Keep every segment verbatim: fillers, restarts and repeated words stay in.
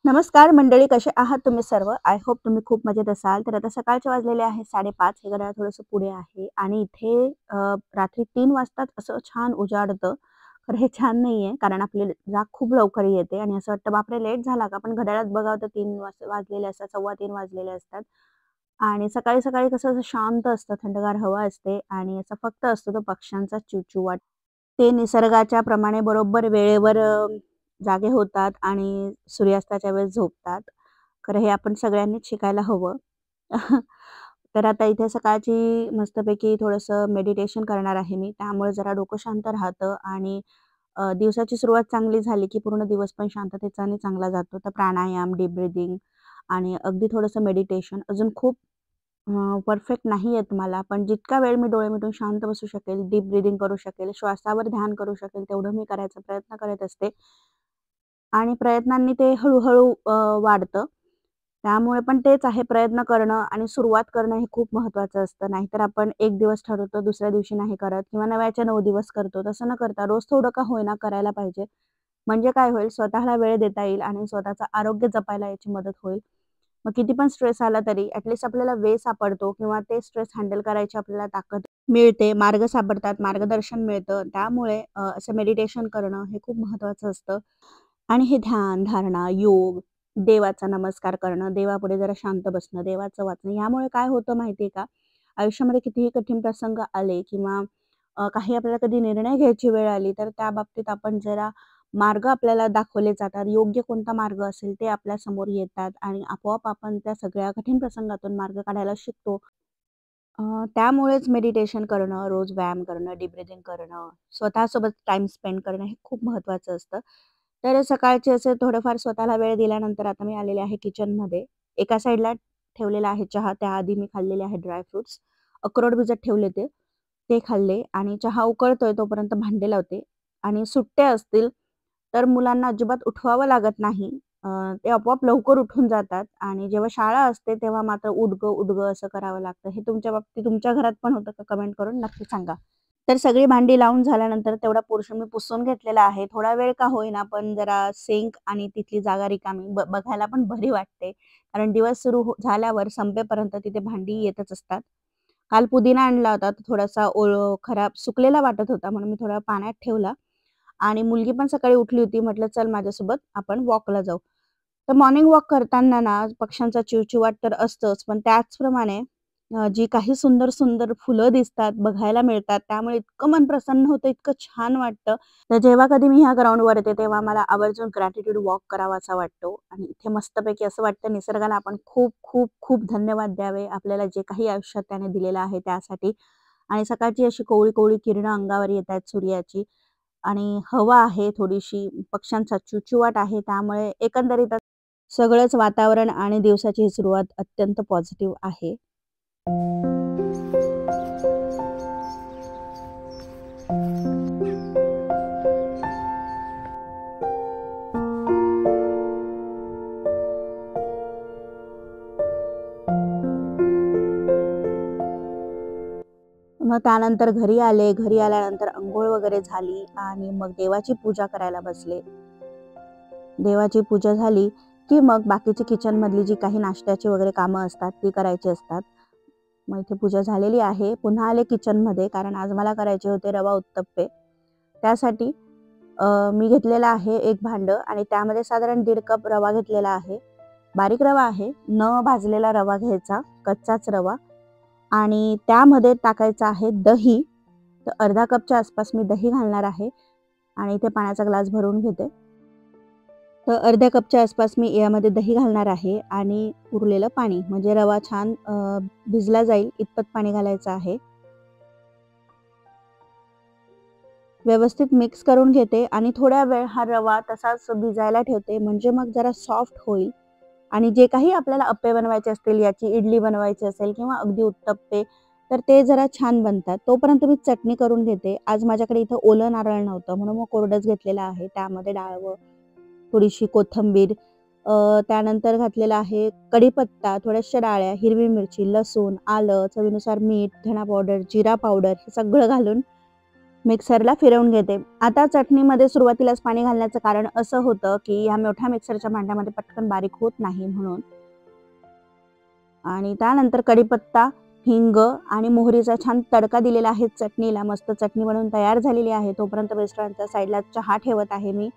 नमस्कार मंडळी, कसे आहात तुम्ही सर्व? आय होप तुम्ही खूप मजेत असाल. तर आता सकाळचे वाजलेले आहे साडे पाच, हे घड्याळ थोडंसं पुढे आहे आणि इथे अ, रात्री तीन वाजतात असं छान उजाडतं. तर हे छान नाहीये, कारण आपली जाग खूप लवकर येते आणि असं वाटतं बापरे! लेट झाला का? पण घड्याळात बघावं तर तीन वाज वाजलेले असतात, सव्वा तीन वाजलेले असतात. आणि सकाळी-सकाळी कसं असं शांत असतं, थंडगार हवा असते आणि असा फक्त असतो तो पक्ष्यांचा चिवचिवाट. ते निसर्गाच्या प्रमाणे बरोबर वेळेवर अ, जागे होतात आणि सूर्यास्ताच्या वेळेस झोपतात. खरं हे आपण सगळ्यांनीच शिकायला हवं. तर आता इथे सकाळची मस्तपैकी थोडंसं मेडिटेशन करणार आहे मी. त्यामुळे जरा डोकं शांत राहतं आणि अ, दिवसाची सुरुवात चांगली झाली, की पूर्ण दिवस पण शांततेचा आणि चांगला जातो. तर प्राणायाम, डीप ब्रीथिंग आणि अगदी थोडंसं मेडिटेशन अजून खूप परफेक्ट नाही येत मला, पण जितका वेळ मी डोळे मिटून शांत बसू शकेल, डीप ब्रीथिंग करू शकेल, श्वासावर ध्यान करू शकेल, तेवढं मी करायचा प्रयत्न करत असते. आणि प्रयत्नांनी ते हळू-हळू अ, वाढतं. त्यामुळे पण तेच आहे, प्रयत्न करणं आणि सुरुवात करणं हे खूप महत्त्वाचं असतं. नाहीतर आपण एक दिवस ठरवतो, दुसऱ्या दिवशी नाही करत किंवा नव्याच्या नऊ दिवस करतो. तसं न करता रोज थोडं का होईना करायला पाहिजे. म्हणजे काय होईल, स्वतःला वेळ देता येईल आणि स्वतःचं आरोग्य जपायला याची मदत होईल. मग किती पण स्ट्रेस आला तरी ॲट आपल्याला वे सापडतो किंवा ते स्ट्रेस हँडल करायची आपल्याला ताकद मिळते, मार्ग सापडतात, मार्गदर्शन मिळतं. त्यामुळे अ, असं मेडिटेशन करणं हे खूप महत्त्वाचं असतं. आणि हे ध्यान, धारणा, योग, देवाचा नमस्कार करणं, देवापुढे जरा शांत बसणं, देवाचं वाचणं, यामुळे काय होतं माहिती आहे का? आयुष्यामध्ये कितीही कठीण प्रसंग आले किंवा अ, काही आपल्याला कधी निर्णय घ्यायची वेळ आली, तर त्या बाबतीत आपण जरा मार्ग आपल्याला दाखवले जातात. योग्य कोणता मार्ग असेल ते आपल्यासमोर येतात आणि आपोआप आपण त्या सगळ्या कठीण प्रसंगातून मार्ग काढायला शिकतो. अ, त्यामुळेच मेडिटेशन करणं, रोज व्यायाम करणं, डीप ब्रीथिंग करणं, स्वतःसोबत टाईम स्पेंड करणं हे खूप महत्त्वाचं असतं. तर सकाळचे असे थोडंफार स्वतःला वेळ दिल्यानंतर आता मी आलेले आहे किचनमध्ये. एका साईडला ठेवलेला आहे चहा, त्याआधी मी खाल्लेले आहेत ड्राय फ्रुट्स. अक्रोड भिजत ठेवले ते, ते खाल्ले आणि चहा उकळतोय तोपर्यंत भांडे लावते आणि सुट्ट्या असतील तर मुलांना अजिबात उठवावं लागत नाही. अ, ते आपोआप लवकर उठून जातात आणि जेव्हा शाळा असते तेव्हा मात्र उठ गं, उठ गं असं करावं लागतं. हे तुमच्या बाबतीत तुमच्या घरात पण होतं का? कमेंट करून नक्की सांगा. तर सगळी भांडी लावून झाल्यानंतर तेवढा पोर्शन मी पुसून घेतलेला आहे. थोडा वेळ का होईना, पण जरा सिंक आणि तिथली जागा रिकामी ब बघायला पण बरी वाटते. कारण दिवस सुरू हो झाल्यावर संपेपर्यंत तिथे भांडी येतच असतात. काल पुदिना आणला होता, तो थोडासा ओळ खराब सुकलेला वाटत होता म्हणून मी थोडा पाण्यात ठेवला आणि मुलगी पण सकाळी उठली होती. म्हटलं, "चल माझ्यासोबत आपण वॉकला जाऊ." तर मॉर्निंग वॉक करताना ना पक्ष्यांचा चिवचिवाट तर असतंच, पण त्याचप्रमाणे अ, जी काही सुंदर-सुंदर फुलं दिसतात, बघायला मिळतात, त्यामुळे इतकं मन प्रसन्न होतं, इतकं छान वाटतं. तर जेव्हा कधी मी ह्या ग्राउंडवर येते, तेव्हा मला आवर्जून ग्रॅटिट्यूड वॉक करावासा वाटतो आणि इथे मस्तपैकी असं वाटतं निसर्गाला आपण खूप, खूप, खूप धन्यवाद द्यावे. आपल्याला जे काही आयुष्यात त्याने दिलेलं आहे त्यासाठी. आणि सकाळची अशी कोवळी-कोवळी किरणं अंगावर येतायत सूर्याची आणि हवा आहे थोडीशी, पक्ष्यांचा चिवचिवाट आहे. त्यामुळे एकंदरीतच सगळंच वातावरण आणि दिवसाची ही सुरुवात अत्यंत पॉझिटिव्ह आहे. मग त्यानंतर घरी आले. घरी आल्यानंतर अंघोळ वगैरे झाली आणि मग देवाची पूजा करायला बसले. देवाची पूजा झाली, की मग बाकीची किचनमधली जी काही नाश्त्याची वगैरे कामं असतात, ती करायची असतात. मग इथे पूजा झालेली आहे. पुन्हा आले किचनमध्ये कारण आज मला करायचे होते रवा उत्तप्पे. त्यासाठी अ, मी घेतलेलं आहे एक भांडं आणि त्यामध्ये साधारण दीड कप रवा घेतलेला आहे. बारीक रवा आहे, न भाजलेला रवा घ्यायचा, कच्चाच रवा आणि त्यामध्ये टाकायचं आहे दही. तर अर्धा कपच्या आसपास मी दही घालणार आहे आणि इथे पाण्याचा ग्लास भरून घेते. तर अर्ध्या कपच्या आसपास मी यामध्ये दही घालणार आहे आणि उरलेलं पाणी म्हणजे रवा छान अ, भिजला जाईल इतपत पाणी घालायचं आहे. व्यवस्थित मिक्स करून घेते आणि थोड्या वेळ हा रवा तसाच भिजायला ठेवते म्हणजे मग जरा सॉफ्ट होईल आणि जे काही आपल्याला अप्पे बनवायचे असतील, याची इडली बनवायची असेल किंवा अगदी उत्तप्पे, तर ते जरा छान बनतात. तोपर्यंत मी चटणी करून घेते. आज माझ्याकडे इथं ओलं नारळ नव्हतं म्हणून मग कोरडंच घेतलेलं आहे. त्यामध्ये डाळवं, थोडीशी कोथिंबीर, अ, त्यानंतर घातलेला आहे कढीपत्ता, थोड्याशा डाळ्या, हिरवी मिरची, लसूण, आलं, चवीनुसार मीठ, धना पावडर, जिरा पावडर हे सगळं घालून मिक्सरला फिरवून घेते. आता चटणीमध्ये सुरुवातीलाच पाणी घालण्याचं कारण असं होतं, की ह्या मोठ्या मिक्सरच्या भांड्यामध्ये पटकन बारीक होत नाही म्हणून. आणि त्यानंतर कढीपत्ता, हिंग आणि मोहरीचा छान तडका दिलेला आहे चटणीला. मस्त चटणी बनवून तयार झालेली आहे. तोपर्यंत मिस्टरांच्या साईडला चहा ठेवत आहे मी.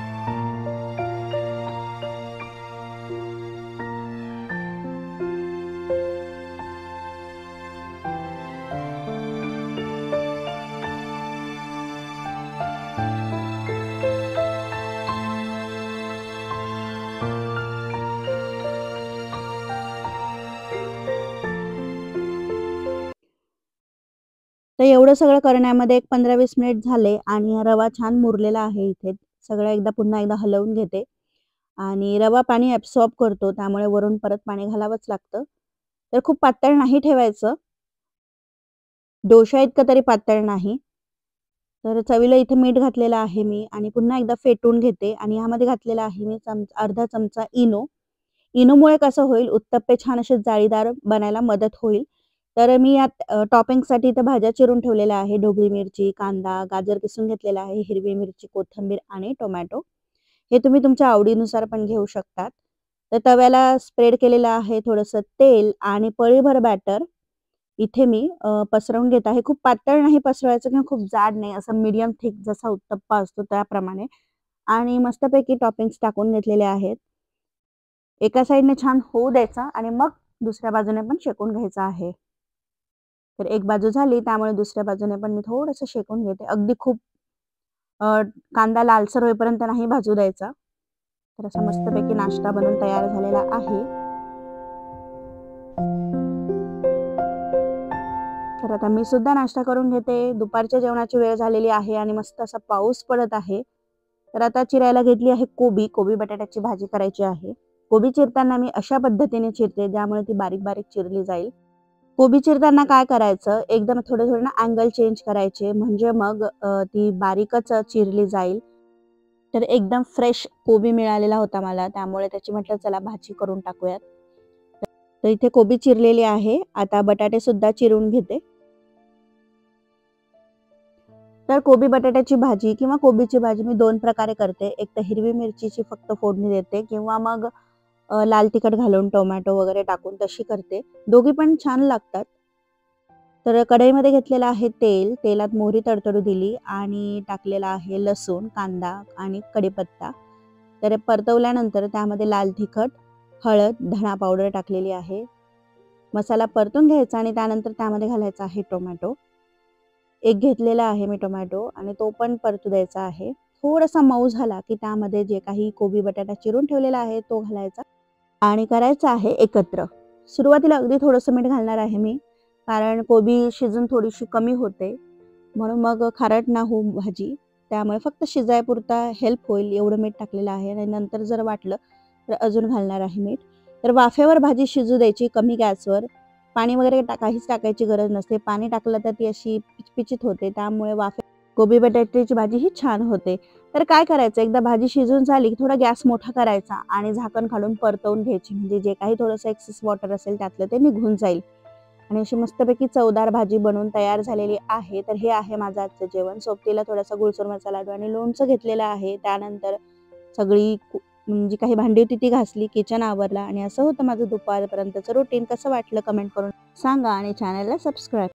तर एवढं सगळं करण्यामध्ये एक पंधरा वीस मिनिट झाले आणि रवा छान मुरलेला आहे इथे. सगळं एकदा पुन्हा एकदा हलवून घेते आणि रवा पाणी ॲब्सॉर्ब करतो, त्यामुळे वरून परत पाणी घालावंच लागतं. तर खूप पातळ नाही ठेवायचं. डोशा इतकं तरी पातळ नाही. तर चवीला इथे मीठ घातलेलं आहे मी आणि पुन्हा एकदा फेटून घेते आणि ह्यामध्ये घातलेला आहे मी चम अर्धा चमचा इनो. इनोमुळे कसं होईल, उत्तप्पे छान असे जाळीदार बनायला मदत होईल. तर मी यात अ, टॉपिंगसाठी इथं भाज्या चिरून ठेवलेल्या आहे. ढोबळी मिरची, कांदा, गाजर किसून घेतलेला आहे, हिरवी मिरची, कोथिंबीर आणि टोमॅटो. हे तुम्ही तुमच्या आवडीनुसार पण घेऊ शकतात. तर तव्याला स्प्रेड केलेलं आहे थोडंसं तेल आणि पळीभर बॅटर इथे मी अ, पसरवून घेत आहे. खूप पातळ नाही पसरवायचं किंवा खूप जाड नाही, असं मीडियम थिक जसा उत्तप्पा असतो त्याप्रमाणे. आणि मस्तपैकी टॉपिंग्स टाकून घेतलेले आहेत. एका साइडने छान होऊ द्यायचा आणि मग दुसऱ्या बाजूने पण शेकून घ्यायचा आहे. तर एक बाजू झाली, त्यामुळे दुसऱ्या बाजूने पण मी थोडंसं शेकून घेते. अगदी खूप अ, कांदा लालसर होईपर्यंत नाही भाजू द्यायचा. तर असा मस्तपैकी नाश्ता बनून तयार झालेला आहे. तर आता मी सुद्धा नाश्ता करून घेते. दुपारच्या जेवणाची वेळ झालेली आहे आणि मस्त असा पाऊस पडत आहे. तर आता चिरायला घेतली आहे कोबी. कोबी बटाट्याची भाजी करायची आहे. कोबी चिरताना मी अशा पद्धतीने चिरते, ज्यामुळे ती बारीक-बारीक चिरली जाईल. कोबी चिरताना काय करायचं, एकदम थोडे-थोडे ना अँगल चेंज करायचे, म्हणजे मग अ, ती बारीकच चिरली जाईल. तर एकदम फ्रेश कोबी मिळालेला होता मला, त्यामुळे त्याची म्हटलं चला भाजी करून टाकूयात. तर इथे कोबी चिरलेली आहे. आता बटाटे सुद्धा चिरून घेते. तर कोबी बटाट्याची भाजी किंवा कोबीची भाजी मी दोन प्रकारे करते. एक तर हिरवी मिरचीची फक्त फोडणी देते किंवा मग अ, लाल तिखट घालून टोमॅटो वगैरे टाकून तशी करते. दोघी पण छान लागतात. तर कढईमध्ये घेतलेलं आहे तेल. तेलात मोहरी तडतडू दिली आणि टाकलेला आहे लसूण, कांदा आणि कढीपत्ता. तर परतवल्यानंतर त्यामध्ये लाल तिखट, हळद, धणा पावडर टाकलेली आहे. मसाला परतून घ्यायचा आणि त्यानंतर त्यामध्ये घालायचा आहे टोमॅटो. एक घेतलेला आहे मी टोमॅटो आणि तो पण परतू द्यायचा आहे. थोडासा मऊ झाला की त्यामध्ये जे काही कोबी बटाटा चिरून ठेवलेला आहे तो घालायचा आणि करायचं आहे एकत्र. सुरुवातीला अगदी थोडंसं मीठ घालणार आहे मी, कारण कोबी शिजून थोडीशी कमी होते. म्हणून मग खारट ना होऊ भाजी. त्यामुळे फक्त शिजायपुरता हेल्प होईल एवढं मीठ टाकलेलं आहे आणि नंतर जर वाटलं तर अजून घालणार आहे मीठ. तर वाफेवर भाजी शिजू द्यायची कमी गॅसवर. पाणी वगैरे टा काहीच टाकायची गरज नसते. पाणी टाकलं तर ती अशी पिचपिचीत होते. त्यामुळे वाफे कोबी बटाट्याची भाजी ही छान होते. तर काय करायचं, एकदा भाजी शिजून झाली की थोडा गॅस मोठा करायचा आणि झाकण घालून परतवून घ्यायची. म्हणजे जे काही थोडंसं एक्सेस वॉटर असेल त्यातलं ते निघून जाईल. आणि अशी मस्तपैकी चवदार भाजी बनवून तयार झालेली आहे. तर हे आहे माझं आजचं जेवण. सोबतीला थोडासा गुळसुरमाचा लाडू आणि लोणचं घेतलेलं आहे. त्यानंतर सगळी जी काही भांडी होती ती घासली, किचन आवरला आणि असं होतं माझं दुपारपर्यंतचं रुटीन. कसं वाटलं कमेंट करून सांगा आणि चॅनलला सबस्क्राईब